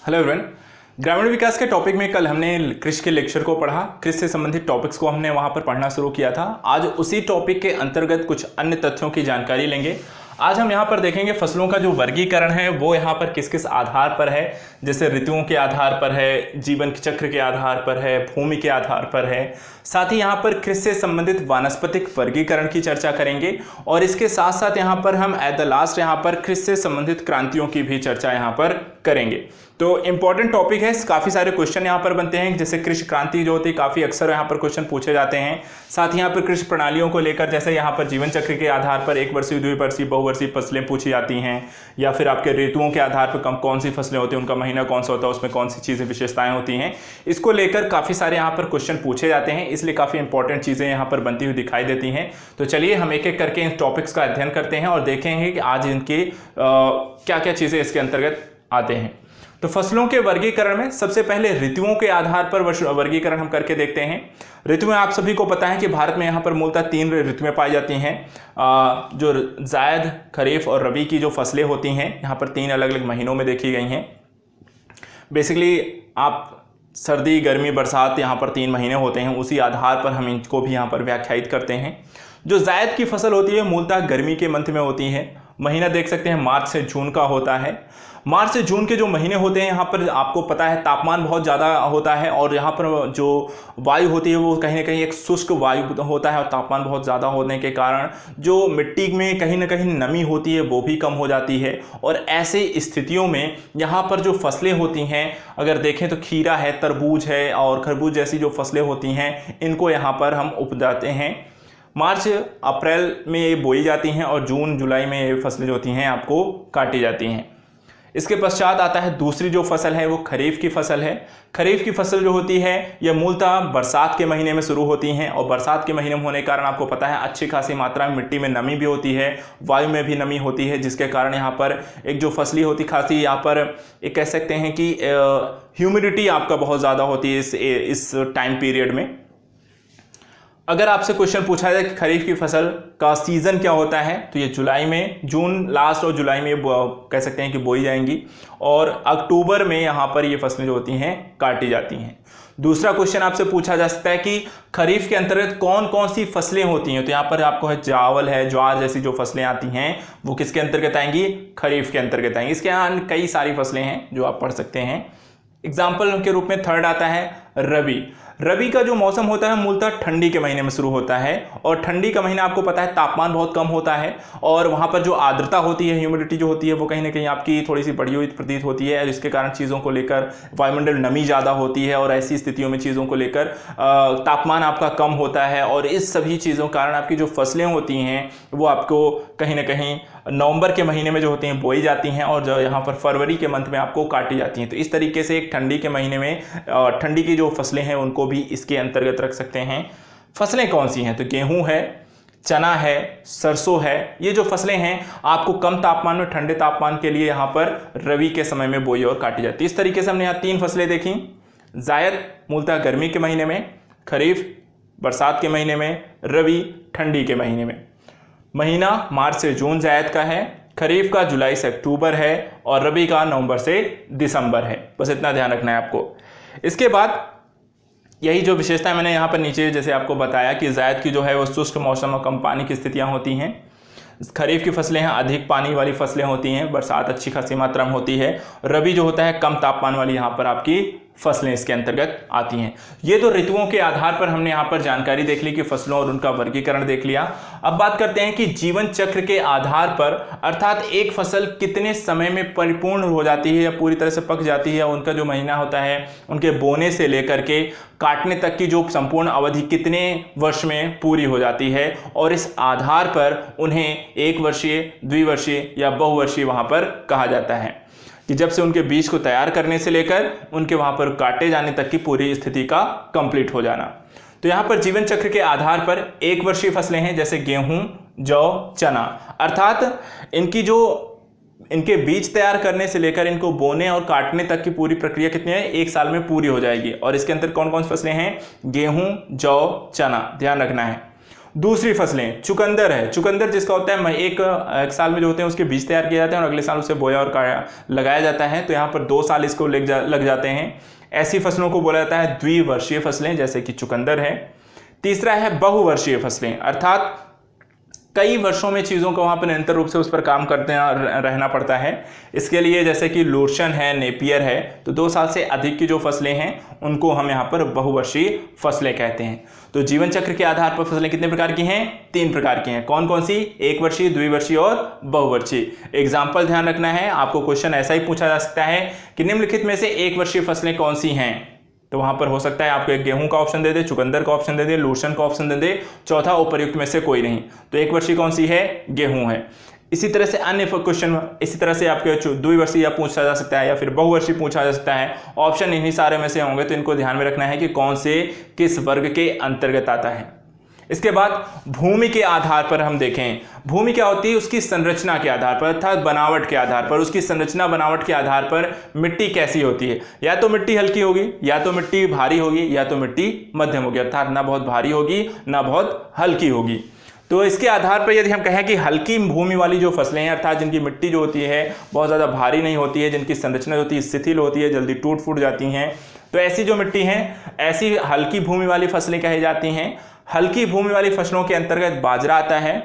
Hello everyone. ग्रामीण विकास के topic में कल हमने कृषि के लेक्चर को पढ़ा। कृषि से संबंधित टॉपिक्स को हमने वहां पर पढ़ना शुरू किया था। आज उसी टॉपिक के अंतर्गत कुछ अन्य तथ्यों की जानकारी लेंगे। आज हम यहाँ पर देखेंगे फसलों का जो वर्गीकरण है वो यहाँ पर किस किस आधार पर है, जैसे ऋतुओं के आधार पर है, जीवन चक्र के आधार पर है, भूमि के आधार पर है। साथ ही यहाँ पर कृषि से संबंधित वानस्पतिक वर्गीकरण की चर्चा करेंगे और इसके साथ साथ यहाँ पर हम एट द लास्ट यहाँ पर कृषि से संबंधित क्रांतियों की भी चर्चा यहाँ पर करेंगे। तो इंपॉर्टेंट टॉपिक है, काफ़ी सारे क्वेश्चन यहाँ पर बनते हैं। जैसे कृषि क्रांति जो होती है काफ़ी अक्सर यहाँ पर क्वेश्चन पूछे जाते हैं। साथ ही यहाँ पर कृषि प्रणालियों को लेकर जैसे यहाँ पर जीवन चक्र के आधार पर एक वर्षीय, द्विवर्षीय, बहुवर्षीय फसलें पूछी जाती हैं, या फिर आपके ऋतुओं के आधार पर कौन सी फसलें होती हैं, उनका महीना कौन सा होता है, उसमें कौन सी चीज़ें विशेषताएं होती हैं, इसको लेकर काफ़ी सारे यहाँ पर क्वेश्चन पूछे जाते हैं। इसलिए काफ़ी इंपॉर्टेंट चीज़ें यहाँ पर बनती हुई दिखाई देती हैं। तो चलिए हम एक एक करके इन टॉपिक्स का अध्ययन करते हैं और देखेंगे कि आज इनके क्या क्या चीज़ें इसके अंतर्गत आते हैं। तो फसलों के वर्गीकरण में सबसे पहले ऋतुओं के आधार पर वर्गीकरण हम करके देखते हैं। ऋतुएं आप सभी को पता है कि भारत में यहाँ पर मूलतः 3 ऋतुएं पाई जाती हैं। जो जायद, खरीफ और रबी की जो फसलें होती हैं यहाँ पर 3 अलग अलग महीनों में देखी गई हैं। बेसिकली आप सर्दी, गर्मी, बरसात यहाँ पर 3 महीने होते हैं, उसी आधार पर हम इनको भी यहाँ पर व्याख्यायित करते हैं। जो जायद की फसल होती है मूलतः गर्मी के मंथ में होती है। महीना देख सकते हैं मार्च से जून का होता है। मार्च से जून के जो महीने होते हैं यहाँ पर आपको पता है तापमान बहुत ज़्यादा होता है और यहाँ पर जो वायु होती है वो कहीं ना कहीं एक शुष्क वायु होता है और तापमान बहुत ज़्यादा होने के कारण जो मिट्टी में कहीं ना कहीं नमी होती है वो भी कम हो जाती है। और ऐसे स्थितियों में यहाँ पर जो फसलें होती हैं, अगर देखें तो खीरा है, तरबूज है और खरबूज जैसी जो फसलें होती हैं इनको यहाँ पर हम उपजाते हैं। मार्च अप्रैल में ये बोई जाती हैं और जून जुलाई में ये फसलें जो होती हैं आपको काटी जाती हैं। इसके पश्चात आता है दूसरी जो फसल है वो खरीफ की फसल है। खरीफ की फसल जो होती है यह मूलतः बरसात के महीने में शुरू होती हैं और बरसात के महीने में होने के कारण आपको पता है अच्छी खासी मात्रा में मिट्टी में नमी भी होती है, वायु में भी नमी होती है, जिसके कारण यहाँ पर एक जो फसली होती खासी यहाँ पर एक कह सकते हैं कि ह्यूमिडिटी आपका बहुत ज़्यादा होती है इस टाइम पीरियड में। अगर आपसे क्वेश्चन पूछा जाए कि खरीफ की फसल का सीज़न क्या होता है तो ये जुलाई में, जून लास्ट और जुलाई में कह सकते हैं कि बोई जाएंगी और अक्टूबर में यहाँ पर ये फसलें जो होती हैं काटी जाती हैं। दूसरा क्वेश्चन आपसे पूछा जा सकता है कि खरीफ के अंतर्गत कौन कौन सी फसलें होती हैं, तो यहाँ पर आपको है चावल है, ज्वार जैसी जो फसलें आती हैं वो किसके अंतर्गत आएंगी, खरीफ के अंतर्गत आएंगी। इसके यहाँ कई सारी फसलें हैं जो आप पढ़ सकते हैं। एग्जाम्पल के रूप में थर्ड आता है रबी। रबी का जो मौसम होता है मूलतः ठंडी के महीने में शुरू होता है और ठंडी का महीना आपको पता है तापमान बहुत कम होता है और वहाँ पर जो आर्द्रता होती है, ह्यूमिडिटी जो होती है वो कहीं ना कहीं आपकी थोड़ी सी बढ़ी हुई प्रतीत होती है, जिसके कारण चीज़ों को लेकर वायुमंडल नमी ज़्यादा होती है और ऐसी स्थितियों में चीज़ों को लेकर तापमान आपका कम होता है और इस सभी चीज़ों के कारण आपकी जो फसलें होती हैं वो आपको कहीं ना कहीं नवंबर के महीने में जो होती हैं बोई जाती हैं और जो यहाँ पर फरवरी के मंथ में आपको काटी जाती हैं। तो इस तरीके से एक ठंडी के महीने में ठंडी की जो फसलें हैं उनको भी इसके अंतर्गत रख सकते हैं। फसलें कौन सी हैं तो गेहूं है, चना है, सरसों है। ये जो फसलें हैं आपको कम तापमान में ठंडे तापमान के लिए यहाँ पर रबी के समय में बोई और काटी जाती है। इस तरीके से हमने यहाँ 3 फसलें देखी। जायद मूलतः गर्मी के महीने में, खरीफ बरसात के महीने में, रबी ठंडी के महीने में। महीना मार्च से जून जायद का है, खरीफ का जुलाई से अक्टूबर है और रबी का नवंबर से दिसंबर है। बस इतना ध्यान रखना है आपको। इसके बाद यही जो विशेषता मैंने यहाँ पर नीचे जैसे आपको बताया कि जायद की जो है वो शुष्क मौसम और कम पानी की स्थितियाँ होती हैं। खरीफ की फसलें हैं अधिक पानी वाली फसलें होती हैं, बरसात अच्छी खासी मात्रा में होती है। रबी जो होता है कम तापमान वाली यहाँ पर आपकी फसलें इसके अंतर्गत आती हैं। ये तो ऋतुओं के आधार पर हमने यहाँ पर जानकारी देख ली कि फसलों और उनका वर्गीकरण देख लिया। अब बात करते हैं कि जीवन चक्र के आधार पर अर्थात एक फसल कितने समय में परिपूर्ण हो जाती है या पूरी तरह से पक जाती है, उनका जो महीना होता है उनके बोने से लेकर के काटने तक की जो संपूर्ण अवधि कितने वर्ष में पूरी हो जाती है और इस आधार पर उन्हें 1 वर्षीय, द्विवर्षीय या बहुवर्षीय वहाँ पर कहा जाता है कि जब से उनके बीज को तैयार करने से लेकर उनके वहाँ पर काटे जाने तक की पूरी स्थिति का कंप्लीट हो जाना। तो यहाँ पर जीवन चक्र के आधार पर 1 वर्षीय फसलें हैं जैसे गेहूं, जौ, चना। अर्थात इनके बीज तैयार करने से लेकर इनको बोने और काटने तक की पूरी प्रक्रिया कितनी है, 1 साल में पूरी हो जाएगी। और इसके अंदर कौन कौन सी फसलें हैं, गेहूं, जौ, चना, ध्यान रखना है। दूसरी फसलें चुकंदर है, चुकंदर जिसका होता है एक साल में जो होते हैं उसके बीज तैयार किए जाते हैं और अगले साल उसे बोया और लगाया जाता है, तो यहाँ पर 2 साल इसको लग जाते हैं। ऐसी फसलों को बोला जाता है द्विवर्षीय फसलें, जैसे कि चुकंदर है। तीसरा है बहुवर्षीय फसलें, अर्थात कई वर्षों में चीज़ों को वहाँ पर निरंतर रूप से उस पर काम करते रहना पड़ता है। इसके लिए जैसे कि लोशन है, नेपियर है, तो 2 साल से अधिक की जो फसलें हैं उनको हम यहाँ पर बहुवर्षीय फसलें कहते हैं। तो जीवन चक्र के आधार पर फसलें कितने प्रकार की हैं? 3 प्रकार की हैं। कौन कौन सी? एक वर्षीय, द्विवर्षीय और बहुवर्षीय। एग्जाम्पल ध्यान रखना है, आपको क्वेश्चन ऐसा ही पूछा जा सकता है कि निम्नलिखित में से एक वर्षीय फसलें कौन सी हैं, तो वहां पर हो सकता है आपको एक गेहूं का ऑप्शन दे दे, चुकंदर का ऑप्शन दे दे, लोशन का ऑप्शन दे दे, चौथा उपर्युक्त में से कोई नहीं। तो एक वर्षीय कौन सी है? गेहूं है। इसी तरह से अन्य क्वेश्चन इसी तरह से आपके द्विवर्षीय पूछा जा सकता है या फिर बहुवर्षीय पूछा जा सकता है। ऑप्शन इन्हीं सारे में से होंगे, तो इनको ध्यान में रखना है कि कौन से किस वर्ग के अंतर्गत आता है। इसके बाद भूमि के आधार पर हम देखें, भूमि क्या होती है? उसकी संरचना के आधार पर, अर्थात बनावट के आधार पर, उसकी संरचना बनावट के आधार पर मिट्टी कैसी होती है। या तो मिट्टी हल्की होगी, या तो मिट्टी भारी होगी, या तो मिट्टी मध्यम होगी, अर्थात ना बहुत भारी होगी ना बहुत हल्की होगी। तो इसके आधार पर यदि हम कहें कि हल्की भूमि वाली जो फसलें हैं, अर्थात जिनकी मिट्टी जो होती है बहुत ज़्यादा भारी नहीं होती है, जिनकी संरचना होती है शिथिल होती है, जल्दी टूट फूट जाती हैं, तो ऐसी जो मिट्टी हैं ऐसी हल्की भूमि वाली फसलें कही जाती हैं। हल्की भूमि वाली फसलों के अंतर्गत बाजरा आता है,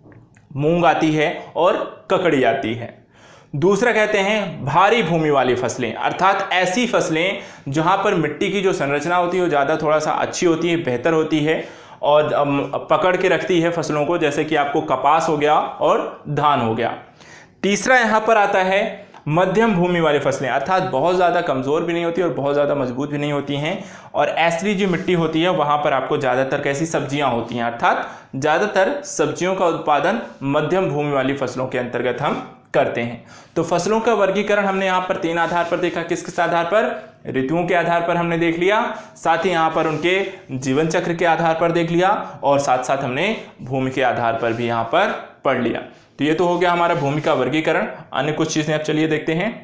मूंग आती है और ककड़ी आती है। दूसरा कहते हैं भारी भूमि वाली फसलें, अर्थात ऐसी फसलें जहां पर मिट्टी की जो संरचना होती है वो ज़्यादा थोड़ा सा अच्छी होती है, बेहतर होती है और पकड़ के रखती है फसलों को, जैसे कि आपको कपास हो गया और धान हो गया। तीसरा यहाँ पर आता है मध्यम भूमि वाली फसलें, अर्थात बहुत ज़्यादा कमज़ोर भी नहीं होती और बहुत ज़्यादा मजबूत भी नहीं होती हैं, और ऐसी जो मिट्टी होती है वहाँ पर आपको ज़्यादातर कैसी सब्जियाँ होती हैं, अर्थात ज़्यादातर सब्जियों का उत्पादन मध्यम भूमि वाली फसलों के अंतर्गत हम करते हैं। तो फसलों का वर्गीकरण हमने यहाँ पर 3 आधार पर देखा। किस किस आधार पर? ऋतुओं के आधार पर हमने देख लिया, साथ ही यहाँ पर उनके जीवन चक्र के आधार पर देख लिया, और साथ साथ हमने भूमि के आधार पर भी यहाँ पर पढ़ लिया। तो ये तो हो गया हमारा भूमि का वर्गीकरण। अन्य कुछ चीजें अब चलिए देखते हैं।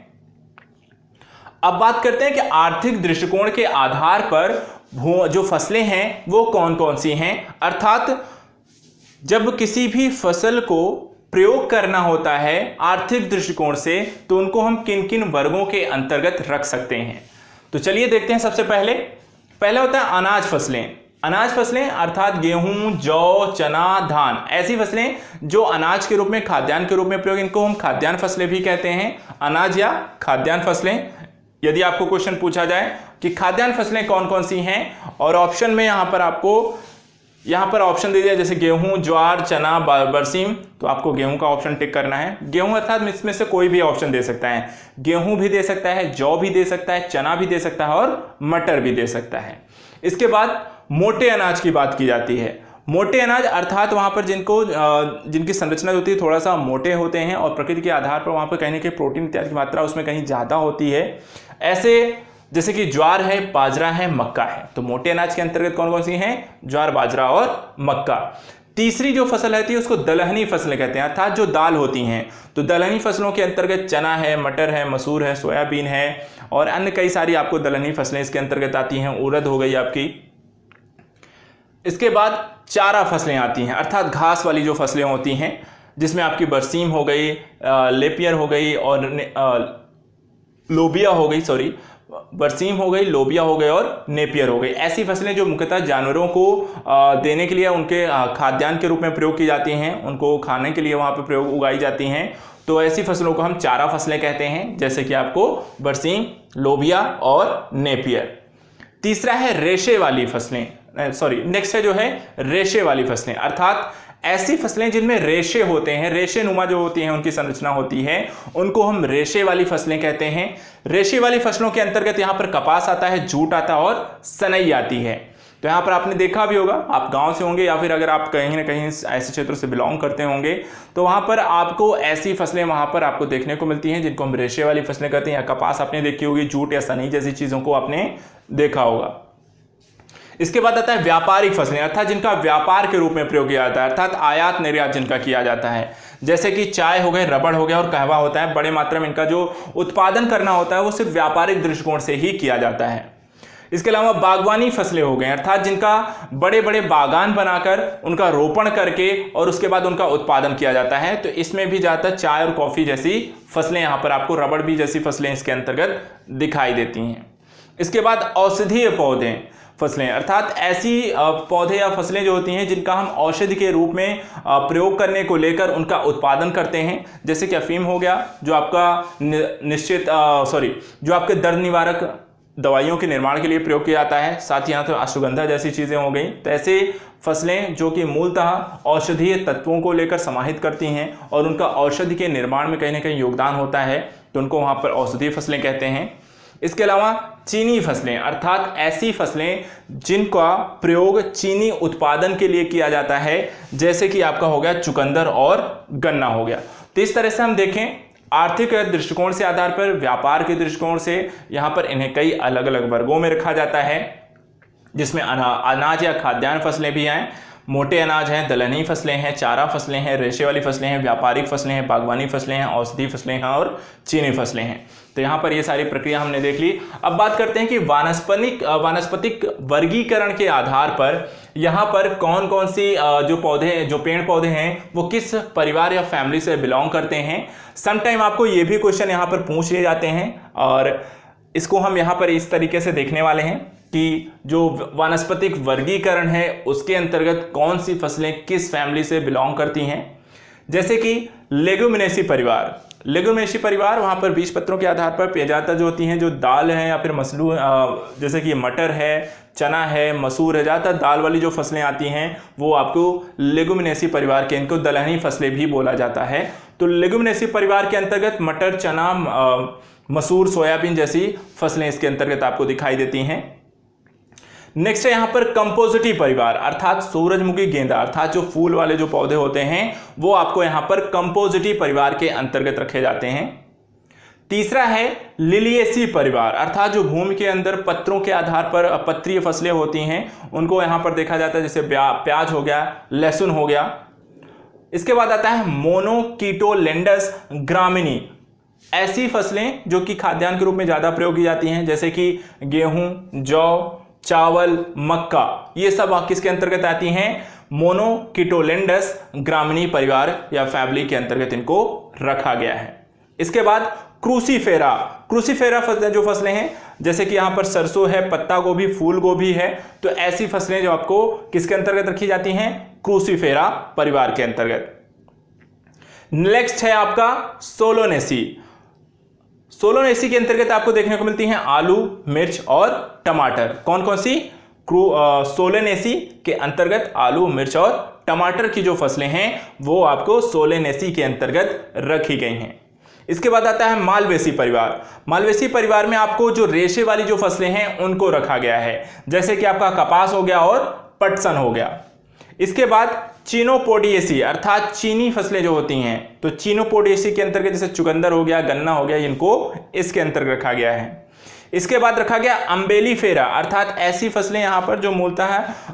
अब बात करते हैं कि आर्थिक दृष्टिकोण के आधार पर जो फसलें हैं वो कौन कौन सी हैं, अर्थात जब किसी भी फसल को प्रयोग करना होता है आर्थिक दृष्टिकोण से तो उनको हम किन किन वर्गों के अंतर्गत रख सकते हैं। तो चलिए देखते हैं। सबसे पहले होता है अनाज फसलें। अनाज फसलें अर्थात गेहूं, जौ, चना, धान, ऐसी फसलें जो अनाज के रूप में, खाद्यान्न के रूप में प्रयोग, इनको हम खाद्यान्न फसलें भी कहते हैं, अनाज या खाद्यान्न फसलें। यदि आपको क्वेश्चन पूछा जाए कि खाद्यान्न फसलें कौन कौन सी हैं, और ऑप्शन में यहाँ पर ऑप्शन दे दिया जैसे गेहूं, ज्वार, चना, बरसीम, तो आपको गेहूं का ऑप्शन टिक करना है। गेहूं अर्थात इसमें से कोई भी ऑप्शन दे सकता है, गेहूं भी दे सकता है, जौ भी दे सकता है, चना भी दे सकता है और मटर भी दे सकता है। इसके बाद मोटे अनाज की बात की जाती है। मोटे अनाज अर्थात वहां पर जिनकी संरचना होती है थोड़ा सा मोटे होते हैं और प्रकृति के आधार पर वहां पर कहीं ना कहीं प्रोटीन इत्यादि की मात्रा उसमें कहीं ज़्यादा होती है, ऐसे जैसे कि ज्वार है, बाजरा है, मक्का है। तो मोटे अनाज के अंतर्गत कौन कौन सी हैं? ज्वार, बाजरा और मक्का। तीसरी जो फसल रहती है उसको दलहनी फसलें कहते हैं, अर्थात जो दाल होती हैं। तो दलहनी फसलों के अंतर्गत चना है, मटर है, मसूर है, सोयाबीन है और अन्य कई सारी आपको दलहनी फसलें इसके अंतर्गत आती हैं। उड़द हो गई आपकी। इसके बाद चारा फसलें आती हैं, अर्थात घास वाली जो फसलें होती हैं, जिसमें आपकी बरसीम हो गई, लेपियर हो गई और लोबिया हो गई, बरसीम हो गई, लोबिया हो गई और नेपियर हो गई। ऐसी फसलें जो मुख्यतः जानवरों को देने के लिए, उनके खाद्यान्न के रूप में प्रयोग की जाती हैं, उनको खाने के लिए वहाँ पर प्रयोग उगाई जाती हैं। तो ऐसी फसलों को हम चारा फसलें कहते हैं, जैसे कि आपको बरसीम, लोबिया और नेपियर। तीसरा है रेशे वाली फसलें, नेक्स्ट है जो है रेशे वाली फसलें, अर्थात ऐसी फसलें जिनमें रेशे होते हैं, रेशे नुमा जो होती हैं उनकी संरचना होती है, उनको हम रेशे वाली फसलें कहते हैं। रेशे वाली फसलों के अंतर्गत यहाँ पर कपास आता है, जूट आता है और सनई आती है। तो यहाँ पर आपने देखा भी होगा, आप गांव से होंगे या फिर अगर आप कहीं ना कहीं ऐसे क्षेत्रों से बिलोंग करते होंगे तो वहाँ पर आपको ऐसी फसलें वहाँ पर आपको देखने को मिलती हैं जिनको हम रेशे वाली फसलें कहते हैं। या कपास आपने देखी होगी, जूट या सनई जैसी चीज़ों को आपने देखा होगा। इसके बाद आता है व्यापारिक फसलें, अर्थात जिनका व्यापार के रूप में प्रयोग किया जाता है, अर्थात आयात निर्यात जिनका किया जाता है, जैसे कि चाय हो गए, रबड़ हो गया और कहवा होता है। बड़े मात्रा में इनका जो उत्पादन करना होता है वो सिर्फ व्यापारिक दृष्टिकोण से ही किया जाता है। इसके अलावा बागवानी फसलें हो गई, अर्थात जिनका बड़े बड़े बागान बनाकर उनका रोपण करके और उसके बाद उनका उत्पादन किया जाता है। तो इसमें भी ज़्यादातर चाय और कॉफ़ी जैसी फसलें, यहाँ पर आपको रबड़ भी जैसी फसलें इसके अंतर्गत दिखाई देती हैं। इसके बाद औषधीय पौधे फसलें, अर्थात ऐसी पौधे या फसलें जो होती हैं जिनका हम औषधि के रूप में प्रयोग करने को लेकर उनका उत्पादन करते हैं, जैसे कि अफीम हो गया जो आपका जो आपके दर्द निवारक दवाइयों के निर्माण के लिए प्रयोग किया जाता है। साथ ही यहाँ तो अश्वगंधा जैसी चीज़ें हो गई। तो ऐसे फसलें जो कि मूलतः औषधीय तत्वों को लेकर समाहित करती हैं और उनका औषधि के निर्माण में कहीं ना कहीं योगदान होता है, तो उनको वहाँ पर औषधीय फसलें कहते हैं। इसके अलावा चीनी फसलें, अर्थात ऐसी फसलें जिनका प्रयोग चीनी उत्पादन के लिए किया जाता है, जैसे कि आपका हो गया चुकंदर और गन्ना हो गया। तो इस तरह से हम देखें आर्थिक दृष्टिकोण से आधार पर, व्यापार के दृष्टिकोण से यहाँ पर इन्हें कई अलग अलग वर्गों में रखा जाता है, जिसमें अनाज या खाद्यान्न फसलें भी हैं, मोटे अनाज हैं, दलहनी फसलें हैं, चारा फसलें हैं, रेशे वाली फसलें हैं, व्यापारिक फसलें हैं, बागवानी फसलें हैं, औषधि फसलें हैं और चीनी फसलें हैं। तो यहाँ पर ये सारी प्रक्रिया हमने देख ली। अब बात करते हैं कि वानस्पतिक वर्गीकरण के आधार पर यहाँ पर कौन कौन सी जो पेड़ पौधे हैं वो किस परिवार या फैमिली से बिलोंग करते हैं। समटाइम आपको ये भी क्वेश्चन यहाँ पर पूछ लिए जाते हैं और इसको हम यहाँ पर इस तरीके से देखने वाले हैं कि जो वानस्पतिक वर्गीकरण है उसके अंतर्गत कौन सी फसलें किस फैमिली से बिलोंग करती हैं। जैसे कि लेगुमिनेसी परिवार वहाँ पर बीज पत्रों के आधार पर पेयजात जो होती हैं, जो दाल है या फिर मसलू, जैसे कि मटर है, चना है, मसूर है, ज़्यादातर दाल वाली जो फसलें आती हैं वो आपको लेगुमिनेसी परिवार के, इनको दलहनी फसलें भी बोला जाता है। तो लेगुमिनेसी परिवार के अंतर्गत मटर, चना, मसूर, सोयाबीन जैसी फसलें इसके अंतर्गत आपको दिखाई देती हैं। नेक्स्ट है यहाँ पर कंपोजिटी परिवार, अर्थात सूरजमुखी गेंदा, अर्थात जो फूल वाले जो पौधे होते हैं वो आपको यहाँ पर कंपोजिटी परिवार के अंतर्गत रखे जाते हैं। तीसरा है लिलिएसी परिवार, अर्थात जो भूमि के अंदर पत्रों के आधार पर पत्रीय फसलें होती हैं उनको यहाँ पर देखा जाता है, जैसे प्याज हो गया, लहसुन हो गया। इसके बाद आता है मोनोकिटोलेंडस ग्रामिनी, ऐसी फसलें जो कि खाद्यान्न के रूप में ज्यादा प्रयोग की जाती हैं, जैसे कि गेहूं, जौ, चावल, मक्का, ये सब किसके अंतर्गत आती हैं, मोनोकिटोलेंडस ग्रामिनी परिवार या फैमिली के अंतर्गत इनको रखा गया है। इसके बाद क्रूसीफेरा जो फसलें हैं, जैसे कि यहाँ पर सरसों है, पत्ता गोभी, फूल गोभी है, तो ऐसी फसलें जो आपको किसके अंतर्गत रखी जाती हैं, क्रूसीफेरा परिवार के अंतर्गत। नेक्स्ट है आपका सोलोनेसी के अंतर्गत आपको देखने को मिलती हैं आलू, मिर्च और टमाटर। कौन कौन सी? सोलोनेसी के अंतर्गत आलू, मिर्च और टमाटर की जो फसलें हैं वो आपको सोलोनेसी के अंतर्गत रखी गई हैं। इसके बाद आता है मालवेसी परिवार में आपको जो रेशे वाली जो फसलें हैं उनको रखा गया है, जैसे कि आपका कपास हो गया और पटसन हो गया। इसके बाद चीनोपोडिएसी, अर्थात चीनी फसलें जो होती हैं, तो चीनोपोडिएसी के अंतर्गत जैसे चुकंदर हो गया, गन्ना हो गया, इनको इसके अंतर्गत रखा गया है। इसके बाद रखा गया अम्बेलीफेरा, अर्थात ऐसी फसलें यहाँ पर जो मूलतः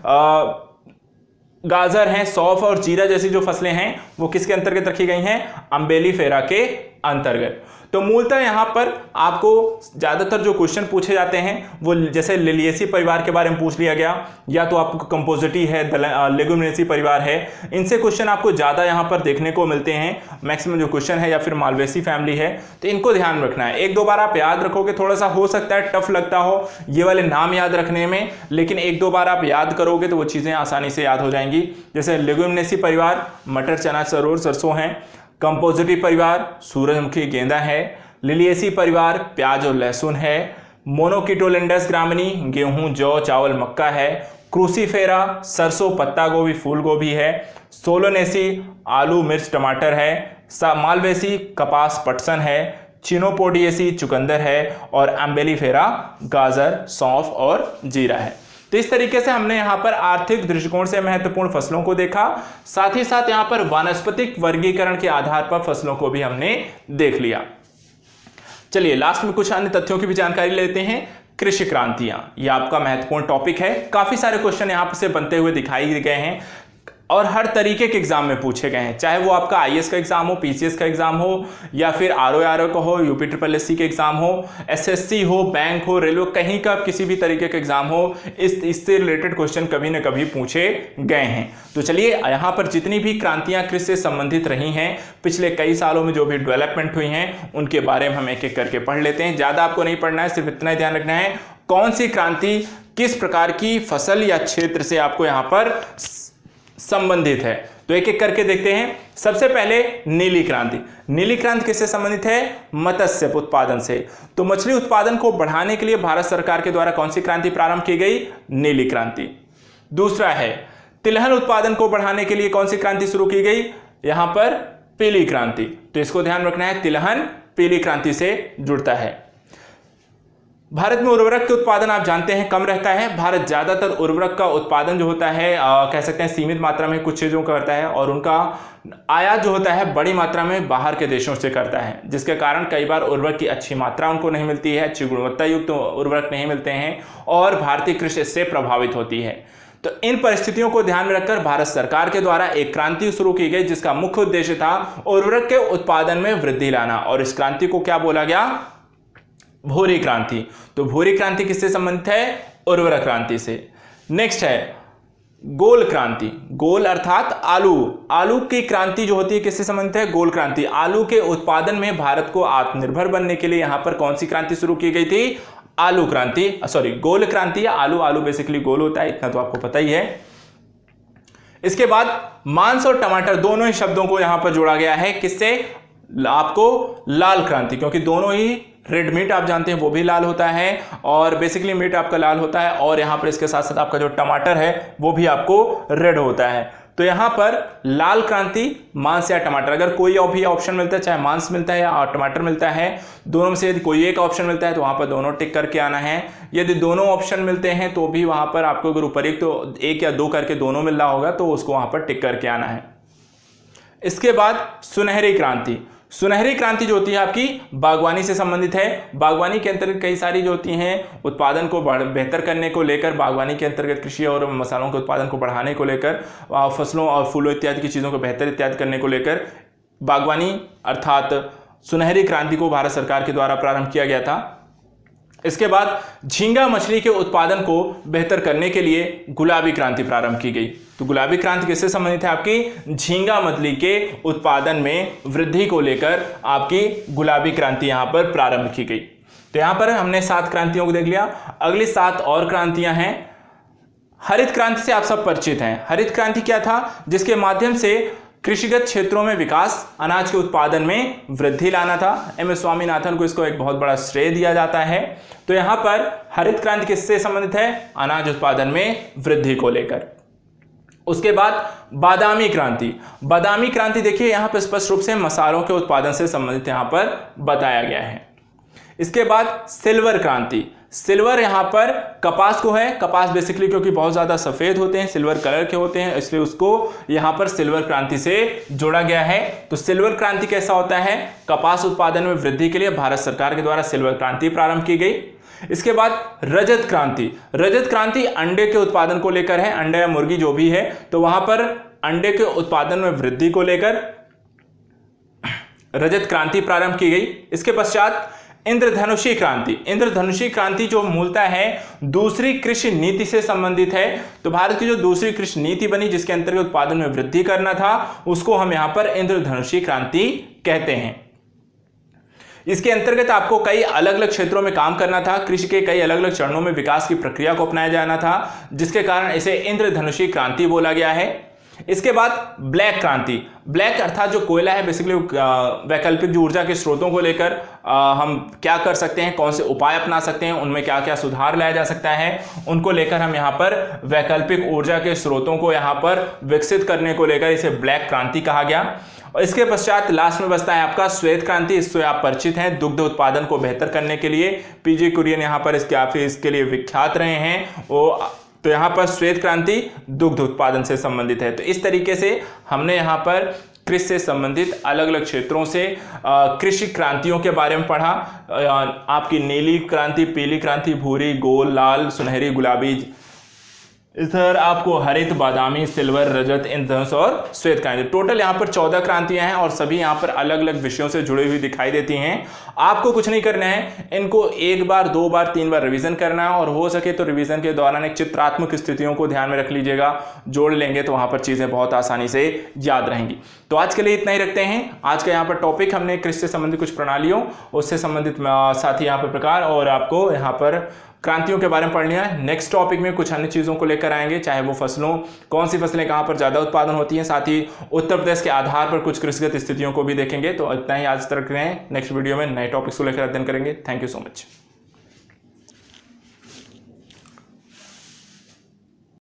गाजर हैं, सौंफ और जीरा जैसी जो फसलें हैं वो किसके अंतर्गत रखी गई हैं, अम्बेलीफेरा के अंतर्गत। तो मूलतः यहाँ पर आपको ज्यादातर जो क्वेश्चन पूछे जाते हैं वो जैसे लिलिएसी परिवार के बारे में पूछ लिया गया, या तो आपको कंपोजिटी है, लेगुमिनेसी परिवार है, इनसे क्वेश्चन आपको ज्यादा यहाँ पर देखने को मिलते हैं मैक्सिमम जो क्वेश्चन है, या फिर मालवेसी फैमिली है, तो इनको ध्यान रखना है। एक दो बार आप याद रखोगे, थोड़ा सा हो सकता है टफ लगता हो ये वाले नाम याद रखने में, लेकिन एक दो बार आप याद करोगे तो वो चीजें आसानी से याद हो जाएंगी। जैसे लेगुमिनेसी परिवार मटर, चना, सरसों हैं, कंपोजिटी परिवार सूरजमुखी गेंदा है, लिलिएसी परिवार प्याज और लहसुन है, मोनोकिटोलेंडस ग्रामिनी गेहूं, जौ, चावल, मक्का है, क्रूसीफेरा सरसों, पत्ता गोभी, फूल गोभी है, सोलोनेसी आलू, मिर्च, टमाटर है, मालवेसी कपास, पटसन है, चीनोपोडिएसी चुकंदर है और अम्बेलीफेरा गाजर, सौंफ और जीरा है। तो इस तरीके से हमने यहाँ पर आर्थिक दृष्टिकोण से महत्वपूर्ण फसलों को देखा, साथ ही साथ यहाँ पर वानस्पतिक वर्गीकरण के आधार पर फसलों को भी हमने देख लिया। चलिए लास्ट में कुछ अन्य तथ्यों की भी जानकारी लेते हैं। कृषि क्रांतियां, यह आपका महत्वपूर्ण टॉपिक है, काफी सारे क्वेश्चन यहाँ से बनते हुए दिखाई गए हैं। और हर तरीके के एग्जाम में पूछे गए हैं, चाहे वो आपका आईएएस का एग्जाम हो, पीसीएस का एग्जाम हो, या फिर आरओ का हो, यूपी ट्रिपल एससी के एग्जाम हो, एसएससी हो, बैंक हो, रेलवे, कहीं का किसी भी तरीके का एग्जाम हो, इससे रिलेटेड क्वेश्चन कभी न कभी पूछे गए हैं। तो चलिए यहाँ पर जितनी भी क्रांतियां कृषि से संबंधित रही हैं पिछले कई सालों में, जो भी डेवलपमेंट हुई हैं, उनके बारे में हम एक एक करके पढ़ लेते हैं। ज्यादा आपको नहीं पढ़ना है, सिर्फ इतना ही ध्यान रखना है कौन सी क्रांति किस प्रकार की फसल या क्षेत्र से आपको यहाँ पर संबंधित है। तो एक एक करके देखते हैं। सबसे पहले नीली क्रांति। नीली क्रांति किससे संबंधित है? मत्स्य उत्पादन से। तो मछली उत्पादन को बढ़ाने के लिए भारत सरकार के द्वारा कौन सी क्रांति प्रारंभ की गई? नीली क्रांति। दूसरा है तिलहन उत्पादन को बढ़ाने के लिए कौन सी क्रांति शुरू की गई? यहां पर पीली क्रांति। तो इसको ध्यान रखना है, तिलहन पीली क्रांति से जुड़ता है। भारत में उर्वरक के उत्पादन आप जानते हैं कम रहता है। भारत ज्यादातर उर्वरक का उत्पादन जो होता है कह सकते हैं सीमित मात्रा में कुछ चीजों का करता है, और उनका आयात जो होता है बड़ी मात्रा में बाहर के देशों से करता है, जिसके कारण कई बार उर्वरक की अच्छी मात्रा उनको नहीं मिलती है, अच्छी गुणवत्ता युक्त उर्वरक नहीं मिलते हैं, और भारतीय कृषि इससे प्रभावित होती है। तो इन परिस्थितियों को ध्यान में रखकर भारत सरकार के द्वारा एक क्रांति शुरू की गई, जिसका मुख्य उद्देश्य था उर्वरक के उत्पादन में वृद्धि लाना, और इस क्रांति को क्या बोला गया? भूरी क्रांति। तो भूरी क्रांति किससे संबंधित है? उर्वरक क्रांति से। नेक्स्ट है गोल क्रांति। गोल अर्थात आलू। आलू की क्रांति जो होती है किससे संबंधित है? गोल क्रांति। आलू के उत्पादन में भारत को आत्मनिर्भर बनने के लिए यहां पर कौन सी क्रांति शुरू की गई थी? आलू क्रांति, सॉरी गोल क्रांति। आलू बेसिकली गोल होता है, इतना तो आपको पता ही है। इसके बाद मांस और टमाटर दोनों ही शब्दों को यहां पर जोड़ा गया है। किससे? आपको लाल क्रांति, क्योंकि दोनों ही रेड मीट आप जानते हैं वो भी लाल होता है, और बेसिकली मीट आपका लाल होता है, और यहां पर इसके साथ साथ आपका जो टमाटर है वो भी आपको रेड होता है। तो यहां पर लाल क्रांति मांस या टमाटर, अगर कोई भी ऑप्शन मिलता है, चाहे मांस मिलता है या टमाटर मिलता है, दोनों में से यदि कोई एक ऑप्शन मिलता है तो वहां पर दोनों टिक करके आना है। यदि दोनों ऑप्शन मिलते हैं तो भी वहां पर आपको अगर उपरिक्त तो एक या दो करके दोनों मिल रहा होगा तो उसको वहां पर टिक करके आना है। इसके बाद सुनहरी क्रांति। सुनहरी क्रांति जो होती है आपकी बागवानी से संबंधित है। बागवानी के अंतर्गत कई सारी जो होती हैं उत्पादन को बेहतर करने को लेकर, बागवानी के अंतर्गत कृषि और मसालों के उत्पादन को बढ़ाने को लेकर, फसलों और फूलों इत्यादि की चीज़ों को बेहतर इत्यादि करने को लेकर बागवानी अर्थात सुनहरी क्रांति को भारत सरकार के द्वारा प्रारंभ किया गया था। इसके बाद झींगा मछली के उत्पादन को बेहतर करने के लिए गुलाबी क्रांति प्रारंभ की गई। तो गुलाबी क्रांति किससे संबंधित है? आपकी झींगा मछली के उत्पादन में वृद्धि को लेकर आपकी गुलाबी क्रांति यहां पर प्रारंभ की गई। तो यहां पर हमने 7 क्रांतियों को देख लिया। अगली 7 और क्रांतियां हैं। हरित क्रांति से आप सब परिचित हैं। हरित क्रांति क्या था? जिसके माध्यम से कृषिगत क्षेत्रों में विकास, अनाज के उत्पादन में वृद्धि लाना था। एम एस स्वामीनाथन को इसको एक बहुत बड़ा श्रेय दिया जाता है। तो यहां पर हरित क्रांति किससे संबंधित है? अनाज उत्पादन में वृद्धि को लेकर। उसके बाद बादामी क्रांति। बादामी क्रांति देखिए यहां पर स्पष्ट रूप से मसालों के उत्पादन से संबंधित यहां पर बताया गया है। इसके बाद सिल्वर क्रांति। सिल्वर यहां पर कपास को है। कपास बेसिकली क्योंकि बहुत ज्यादा सफेद होते हैं, सिल्वर कलर के होते हैं, इसलिए उसको यहां पर सिल्वर क्रांति से जोड़ा गया है। तो सिल्वर क्रांति कैसा होता है? कपास उत्पादन में वृद्धि के लिए भारत सरकार के द्वारा सिल्वर क्रांति प्रारंभ की गई। इसके बाद रजत क्रांति। रजत क्रांति अंडे के उत्पादन को लेकर है, अंडा या मुर्गी जो भी है, तो वहां पर अंडे के उत्पादन में वृद्धि को लेकर रजत क्रांति प्रारंभ की गई। इसके पश्चात इंद्रधनुषी क्रांति। इंद्रधनुषी क्रांति जो मूलतः है दूसरी कृषि नीति से संबंधित है। तो भारत की जो दूसरी कृषि नीति बनी जिसके अंतर्गत उत्पादन में वृद्धि करना था, उसको हम यहां पर इंद्रधनुषी क्रांति कहते हैं। इसके अंतर्गत आपको कई अलग अलग क्षेत्रों में काम करना था, कृषि के कई अलग अलग चरणों में विकास की प्रक्रिया को अपनाया जाना था, जिसके कारण इसे इंद्रधनुषी क्रांति बोला गया है। इसके बाद ब्लैक क्रांति। ब्लैक अर्थात जो कोयला है, बेसिकली वैकल्पिक जो ऊर्जा के स्रोतों को लेकर हम क्या कर सकते हैं, कौन से उपाय अपना सकते हैं, उनमें क्या क्या सुधार लाया जा सकता है, उनको लेकर हम यहाँ पर वैकल्पिक ऊर्जा के स्रोतों को यहाँ पर विकसित करने को लेकर इसे ब्लैक क्रांति कहा गया। और इसके पश्चात लास्ट में बचता है आपका श्वेत क्रांति। इससे आप परिचित हैं, दुग्ध उत्पादन को बेहतर करने के लिए पीजी कुरियन यहाँ पर इसके लिए विख्यात रहे हैं वो। तो यहाँ पर श्वेत क्रांति दुग्ध उत्पादन से संबंधित है। तो इस तरीके से हमने यहाँ पर कृषि से संबंधित अलग अलग क्षेत्रों से कृषि क्रांतियों के बारे में पढ़ा। आपकी नीली क्रांति, पीली क्रांति, भूरी, गोल, लाल, सुनहरी, गुलाबी, इधर आपको हरित, बादामी, सिल्वर, रजत, इंद्रधनुष और श्वेत क्रांति, टोटल यहाँ पर 14 क्रांतियां हैं और सभी यहाँ पर अलग अलग विषयों से जुड़ी हुई दिखाई देती हैं। आपको कुछ नहीं करना है, इनको एक बार, दो बार, तीन बार रिवीजन करना है और हो सके तो रिवीजन के दौरान एक चित्रात्मक स्थितियों को ध्यान में रख लीजिएगा, जोड़ लेंगे तो वहां पर चीजें बहुत आसानी से याद रहेंगी। तो आज के लिए इतना ही रखते हैं। आज का यहाँ पर टॉपिक हमने कृषि से संबंधित कुछ प्रणालियों, उससे संबंधित साथ ही यहाँ पर प्रकार और आपको यहाँ पर क्रांतियों के बारे में पढ़ लिया है। नेक्स्ट टॉपिक में कुछ अन्य चीज़ों को लेकर आएंगे, चाहे वो फसलों, कौन सी फसलें कहाँ पर ज़्यादा उत्पादन होती हैं, साथ ही उत्तर प्रदेश के आधार पर कुछ कृषिगत स्थितियों को भी देखेंगे। तो इतना ही आज तक रहे हैं, नेक्स्ट वीडियो में नए टॉपिक्स को लेकर अध्ययन करेंगे। Thank you so much.